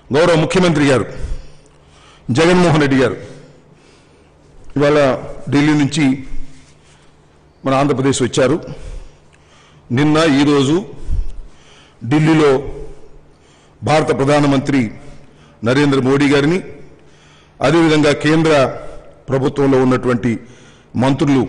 గౌరవ ముఖ్యమంత్రి గారు జగన్మోహన్ రెడ్డి గారు ఇవాళ ఢిల్లీ నుంచి మన ఆంధ్రప్రదేశ్ వచ్చారు. నిన్న ఈరోజు ఢిల్లీలో భారత ప్రధానమంత్రి నరేంద్ర మోడీ గారిని, అదేవిధంగా కేంద్ర ప్రభుత్వంలో ఉన్నటువంటి మంత్రులు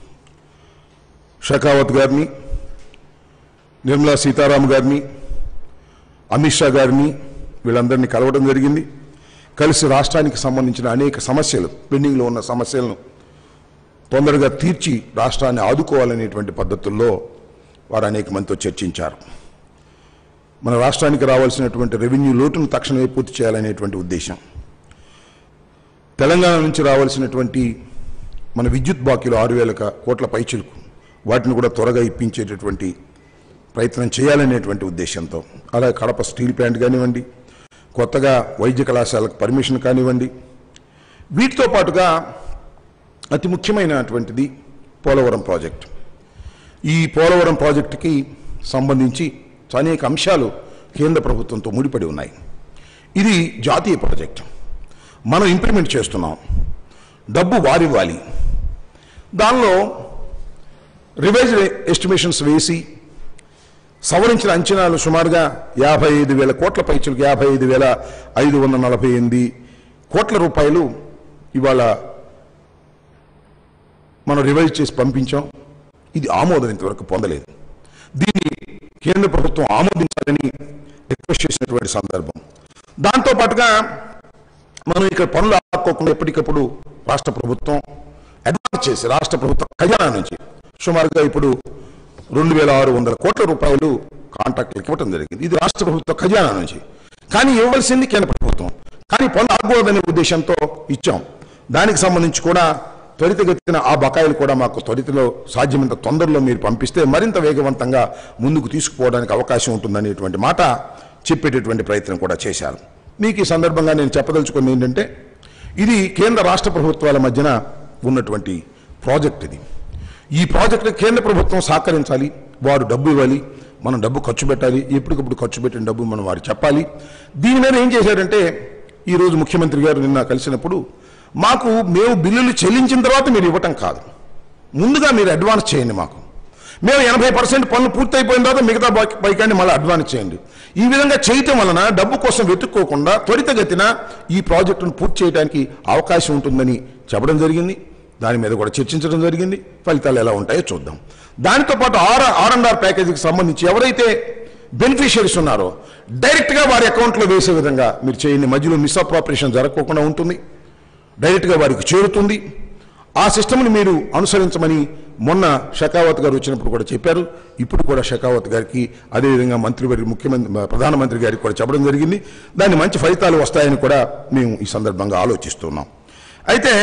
షెకావత్ గారిని, నిర్మలా సీతారామన్ గారిని, అమిత్ షా గారిని వీళ్ళందరినీ కలవడం జరిగింది. కలిసి రాష్ట్రానికి సంబంధించిన అనేక సమస్యలు, పెండింగ్లో ఉన్న సమస్యలను తొందరగా తీర్చి రాష్ట్రాన్ని ఆదుకోవాలనేటువంటి పద్ధతుల్లో వారు అనేక మందితో చర్చించారు. మన రాష్ట్రానికి రావాల్సినటువంటి రెవెన్యూ లోటును తక్షణమే పూర్తి చేయాలనేటువంటి ఉద్దేశం, తెలంగాణ నుంచి రావాల్సినటువంటి మన విద్యుత్ బాకీలు 6,000 కోట్ల పైచిలకు వాటిని కూడా త్వరగా ఇప్పించేటటువంటి ప్రయత్నం చేయాలనేటువంటి ఉద్దేశంతో, అలాగే కడప స్టీల్ ప్లాంట్ కానివ్వండి, కొత్తగా వైద్య కళాశాలకు పర్మిషన్ కానివ్వండి, వీటితో పాటుగా అతి ముఖ్యమైనటువంటిది పోలవరం ప్రాజెక్టు. ఈ పోలవరం ప్రాజెక్టుకి సంబంధించి అనేక అంశాలు కేంద్ర ప్రభుత్వంతో ముడిపడి ఉన్నాయి. ఇది జాతీయ ప్రాజెక్టు, మనం ఇంప్లిమెంట్ చేస్తున్నాం, డబ్బు వారివ్వాలి. దానిలో రివైజ్డ్ ఎస్టిమేషన్స్ వేసి సవరించిన అంచనాలు సుమారుగా 55,000 కోట్ల పైచులకు 55,548 కోట్ల రూపాయలు ఇవాళ మనం రివైజ్ చేసి పంపించాం. ఇది ఆమోదం ఇంతవరకు పొందలేదు. దీన్ని కేంద్ర ప్రభుత్వం ఆమోదించాలని రిక్వెస్ట్ చేసినటువంటి సందర్భం. దాంతోపాటుగా మనం ఇక్కడ పనులు ఆపుకోకుండా ఎప్పటికప్పుడు రాష్ట్ర ప్రభుత్వం అడ్వాన్స్ చేసి రాష్ట్ర ప్రభుత్వ ఖజానా నుంచి సుమారుగా ఇప్పుడు 2,600 కోట్ల రూపాయలు కాంట్రాక్టులకు ఇవ్వడం జరిగింది. ఇది రాష్ట్ర ప్రభుత్వ ఖజానా నుంచి, కానీ ఇవ్వవలసింది కేంద్ర ప్రభుత్వం. కానీ పనులు ఆగకూడదనే ఉద్దేశంతో ఇచ్చాం. దానికి సంబంధించి కూడా త్వరితగతిన ఆ బకాయిలు కూడా మాకు త్వరితలో సాధ్యమైనంత తొందరలో మీరు పంపిస్తే మరింత వేగవంతంగా ముందుకు తీసుకుపోవడానికి అవకాశం ఉంటుందనేటువంటి మాట చెప్పేటటువంటి ప్రయత్నం కూడా చేశారు. మీకు ఈ సందర్భంగా నేను చెప్పదలుచుకుంది ఏంటంటే, ఇది కేంద్ర రాష్ట్ర ప్రభుత్వాల మధ్యన ఉన్నటువంటి ప్రాజెక్ట్. ఇది ఈ ప్రాజెక్టు కేంద్ర ప్రభుత్వం సహకరించాలి, వారు డబ్బు ఇవ్వాలి, మనం డబ్బు ఖర్చు పెట్టాలి, ఎప్పటికప్పుడు ఖర్చు పెట్టిన డబ్బు మనం వారు చెప్పాలి. దీని మీద ఏం చేశారంటే, ఈరోజు ముఖ్యమంత్రి గారు నిన్న కలిసినప్పుడు మేము బిల్లులు చెల్లించిన తర్వాత మీరు ఇవ్వటం కాదు, ముందుగా మీరు అడ్వాన్స్ చేయండి, మాకు మేము 80% పనులు పూర్తయిపోయిన తర్వాత మిగతా పైకాన్ని మళ్ళీ అడ్వాన్స్ చేయండి. ఈ విధంగా చేయటం వలన డబ్బు కోసం వెతుక్కోకుండా త్వరితగతిన ఈ ప్రాజెక్టును పూర్తి చేయడానికి అవకాశం ఉంటుందని చెప్పడం జరిగింది. దాని మీద కూడా చర్చించడం జరిగింది. ఫలితాలు ఎలా ఉంటాయో చూద్దాం. దానితో పాటు R&R ప్యాకేజీకి సంబంధించి ఎవరైతే బెనిఫిషియరీస్ ఉన్నారో డైరెక్ట్గా వారి అకౌంట్లో వేసే విధంగా మీరు చేయండి. మధ్యలో మిస్అప్రాపరేషన్ జరగకుండా ఉంటుంది, డైరెక్ట్గా వారికి చేరుతుంది. ఆ సిస్టమ్ని మీరు అనుసరించమని మొన్న షెకావత్ గారు వచ్చినప్పుడు కూడా చెప్పారు. ఇప్పుడు కూడా షెకావత్ గారికి, అదేవిధంగా ప్రధానమంత్రి గారికి కూడా చెప్పడం జరిగింది. దాని మంచి ఫలితాలు వస్తాయని కూడా మేము ఈ సందర్భంగా ఆలోచిస్తున్నాం. అయితే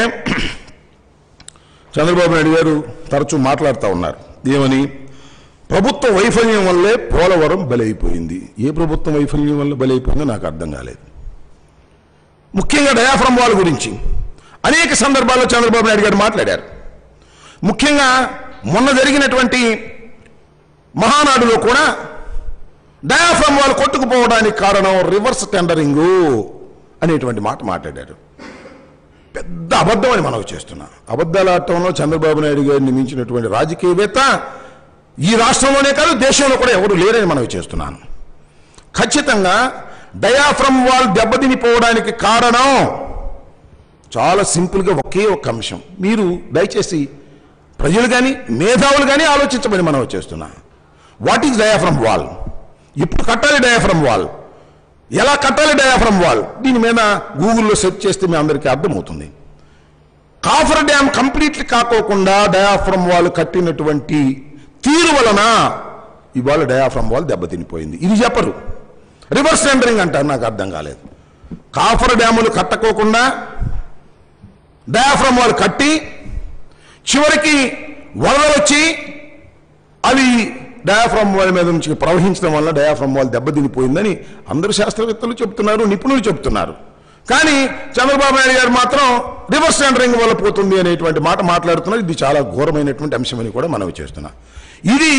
చంద్రబాబు నాయుడు గారు తరచూ మాట్లాడుతూ ఉన్నారు. ఏమని? ప్రభుత్వ వైఫల్యం వల్లే పోలవరం బలైపోయింది. ఏ ప్రభుత్వం వైఫల్యం వల్ల బలైపోయిందో నాకు అర్థం కాలేదు. ముఖ్యంగా డయాఫ్రమ్ వాల్ గురించి అనేక సందర్భాల్లో చంద్రబాబు నాయుడు గారు మాట్లాడారు. ముఖ్యంగా మొన్న జరిగినటువంటి మహానాడులో కూడా డయాఫ్రమ్ వాల్ కొట్టుకుపోవడానికి కారణం రివర్స్ టెండరింగు అనేటువంటి మాట మాట్లాడారు. పెద్ద అబద్ధం అని మనవి చేస్తున్నా. అబద్ధాల ఆటంలో చంద్రబాబు నాయుడు గారిని మించినటువంటి రాజకీయవేత్త ఈ రాష్ట్రంలోనే కాదు దేశంలో కూడా ఎవరు లేరని మనవి చేస్తున్నాను. ఖచ్చితంగా డయాఫ్రమ్ వాల్ దెబ్బతినిపోవడానికి కారణం చాలా సింపుల్గా ఒకే ఒక అంశం. మీరు దయచేసి ప్రజలు కానీ మేధావులు కానీ ఆలోచించమని మనం చేస్తున్నా. What is diaphragm wall? ఎప్పుడు కట్టాలి డయాఫ్రమ్ వాల్? ఎలా కట్టాలి డయాఫ్రమ్ వాల్? దీని మీద గూగుల్లో సెర్చ్ చేస్తే మీ అందరికీ అర్థమవుతుంది. కాఫర్ డ్యామ్ కంప్లీట్లీ కాకోకుండా డయాఫ్రమ్ వాల్ కట్టినటువంటి తీరు వలన ఇవాళ డయాఫ్రమ్ వాల్ దెబ్బతినిపోయింది. ఇది చెప్పరు, రివర్స్ టెండరింగ్ అంటారు. నాకు అర్థం కాలేదు. కాఫర్ డ్యాములు కట్టకోకుండా డయాఫ్రమ్ వాల్ కట్టి చివరికి వరదలు వచ్చి అవి డయాఫ్రమ్ వాల్ మీద నుంచి ప్రవహించడం వల్ల డయాఫ్రమ్ వాల్ దెబ్బతినిపోయిందని అందరు శాస్త్రవేత్తలు చెప్తున్నారు, నిపుణులు చెప్తున్నారు. కానీ చంద్రబాబు నాయుడు గారు మాత్రం రివర్స్ టెండరింగ్ వల్ల పోతుంది అనేటువంటి మాట మాట్లాడుతున్నారు. ఇది చాలా ఘోరమైనటువంటి అంశమని కూడా మనవి చేస్తున్నా. ఇది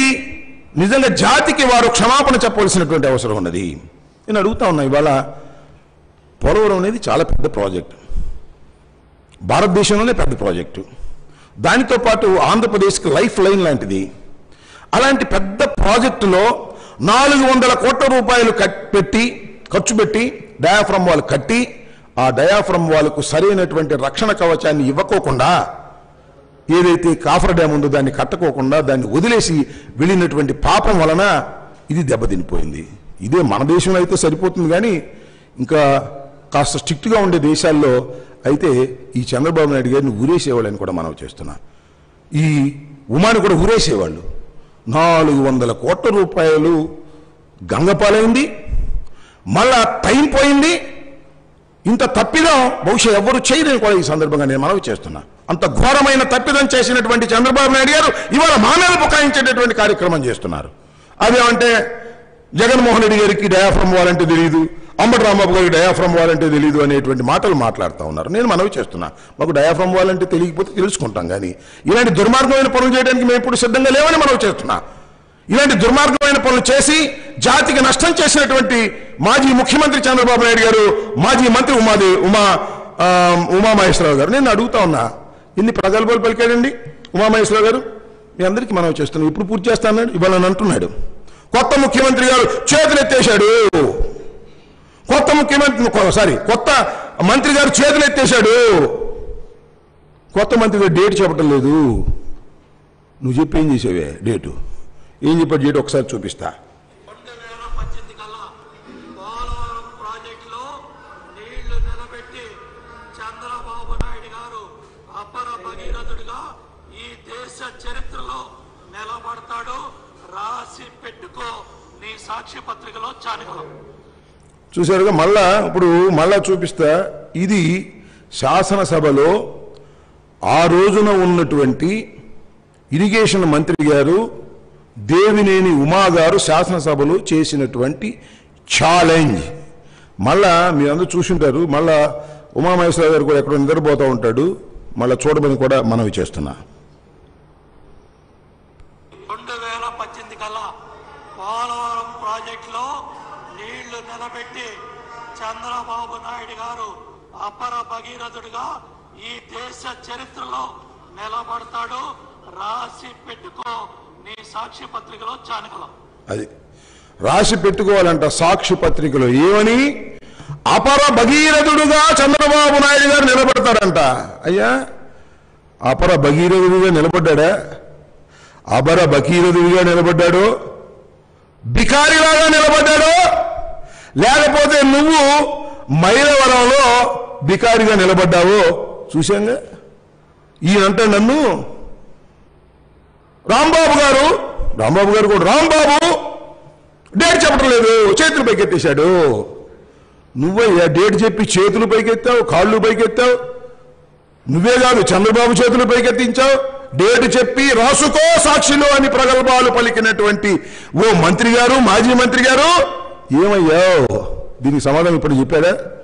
నిజంగా జాతికి వారు క్షమాపణ చెప్పవలసినటువంటి అవసరం ఉన్నది. నేను అడుగుతా ఉన్నా, ఇవాళ పోలవరం అనేది చాలా పెద్ద ప్రాజెక్టు, భారతదేశంలోనే పెద్ద ప్రాజెక్టు. దానితో పాటు ఆంధ్రప్రదేశ్కి లైఫ్ లైన్ లాంటిది. అలాంటి పెద్ద ప్రాజెక్టులో 400 కోట్ల రూపాయలు ఖర్చు పెట్టి డయాఫ్రమ్ వాల్ కట్టి ఆ డయాఫ్రమ్ వాల్కు సరైనటువంటి రక్షణ కవచాన్ని ఇవ్వకోకుండా, ఏదైతే కాఫర్ డ్యామ్ ఉందో దాన్ని కట్టుకోకుండా దాన్ని వదిలేసి వెళ్ళినటువంటి పాపం వలన ఇది దెబ్బతినిపోయింది. ఇదే మన దేశంలో అయితే సరిపోతుంది, కానీ ఇంకా కాస్త స్ట్రిక్ట్గా ఉండే దేశాల్లో అయితే ఈ చంద్రబాబు నాయుడు గారిని ఊరేసేవాళ్ళని కూడా మనం చేస్తున్నాం. ఈ ఉమాని కూడా ఊరేసేవాళ్ళు. 400 కోట్ల రూపాయలు గంగపాలైంది, మళ్ళా టైం పోయింది. ఇంత తప్పిదం బహుశా ఎవరు చేయలేని కూడా ఈ సందర్భంగా నేను మనవి చేస్తున్నా. అంత ఘోరమైన తప్పిదం చేసినటువంటి చంద్రబాబు నాయుడు గారు ఇవాళ మా మీద బుకాయించేటటువంటి కార్యక్రమం చేస్తున్నారు. అదేమంటే జగన్మోహన్ రెడ్డి గారికి డయాఫ్రమ్ వాల్ అంటే తెలియదు, అంబటి రాంబాబు గారికి డయాఫ్రమ్ వాల్ అంటే తెలియదు అనేటువంటి మాటలు మాట్లాడుతూ ఉన్నారు. నేను మనవి చేస్తున్నా, మాకు డయాఫ్రమ్ వాల్ అంటే తెలియకపోతే తెలుసుకుంటాం, కానీ ఇలాంటి దుర్మార్గమైన పనులు చేయడానికి మేము ఇప్పుడు సిద్ధంగా లేవని మనవి చేస్తున్నా. ఇలాంటి దుర్మార్గమైన పనులు చేసి జాతికి నష్టం చేసినటువంటి మాజీ ముఖ్యమంత్రి చంద్రబాబు నాయుడు గారు, మాజీ మంత్రి ఉమామహేశ్వరరావు గారు, నేను అడుగుతా ఉన్నా, ఇన్ని ప్రగల్భాలు పలికాడండి ఉమామహేశ్వరరావు గారు. మీ అందరికీ మనం చేస్తున్నాం, ఇప్పుడు పూర్తి చేస్తాన్నాడు ఇవాళ అంటున్నాడు. కొత్త ముఖ్యమంత్రి గారు చేతులు ఎత్తేశాడు, కొత్త మంత్రి గారు చేతులు ఎత్తేశాడు. కొత్త మంత్రి గారు డేట్ చెప్పడం లేదు. నువ్వు చెప్పి ఏం చేసావే డేటు? ఏం చెప్పాడు డేట్? ఒకసారి చూపిస్తా. 2018 కల్లా పోలవరం ప్రాజెక్టులో నీళ్లు నిలబెట్టి చంద్రబాబు నాయుడు గారు అపర భగీరథుడిగా ఈ దేశ చరిత్రలో నిలబడతాడు. రాసి పెట్టుకో నీ సాక్షి పత్రికలో చానుకలో. చూశారుగా, మళ్ళా చూపిస్తా. ఇది శాసనసభలో ఆ రోజున ఉన్నటువంటి ఇరిగేషన్ మంత్రి గారు దేవినేని ఉమా గారు శాసనసభలో చేసినటువంటి ఛాలెంజ్. మళ్ళా మీరందరూ చూసింటారు. మళ్ళా ఉమామహేశ్వరరావు గారు కూడా ఎక్కడో నిద్రపోతూ ఉంటాడు. మళ్ళా చూడమని కూడా మనవి చేస్తున్నా. 2018 కల్లా పోలవరం ప్రాజెక్టులో నీళ్లు నిలబెట్టి చంద్రబాబు నాయుడు గారు అపర భగీరథుడిగా ఈ దేశ చరిత్రలో నిలబడతాడు. రాసి పెట్టుకో నీ సాక్షి పత్రికలో చానుకలో. అది రాసి పెట్టుకోవాలంట సాక్షి పత్రికలో. ఏమని? అపర భగీరథుడుగా చంద్రబాబు నాయుడు గారు నిలబడతాడంట. అయ్యా, అపర భగీరథుడిగా నిలబడ్డా? అపర భగీరథుడిగా నిలబడ్డాడు, బికారిలాగా నిలబడ్డాడు, లేకపోతే నువ్వు మైలవరంలో బికారిగా నిలబడ్డావో చూశాంగా. ఈయనంటే నన్ను రాంబాబు గారు కూడా రాంబాబు డేట్ చెప్పడం లేదు, చేతులు పైకెత్తేశాడు. నువ్వయ్యా డేట్ చెప్పి చేతులు పైకెత్తావు, కాళ్ళు పైకెత్తావు. నువ్వే కాదు, చంద్రబాబు చేతులు పైకెత్తించావు. డేట్ చెప్పి రాసుకో సాక్షిలో అని ప్రగల్భాలు పలికినటువంటి ఓ మంత్రి గారు, మాజీ మంత్రి గారు, ఏమయ్యావు? దీనికి సమాధానం ఇప్పుడు చెప్పారా?